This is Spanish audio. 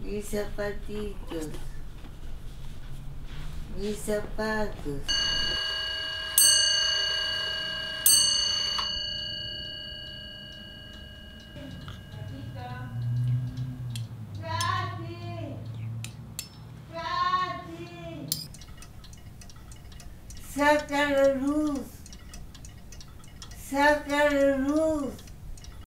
mis zapatitos, mis zapatos. Saca la luz, saca la luz.